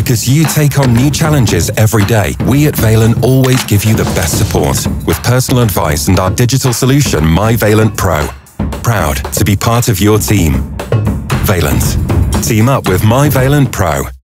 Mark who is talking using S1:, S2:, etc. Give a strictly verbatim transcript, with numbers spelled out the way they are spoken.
S1: Because you take on new challenges every day, we at Vaillant always give you the best support with personal advice and our digital solution, My Vaillant Pro. Proud to be part of your team. Vaillant. Team up with My Vaillant Pro.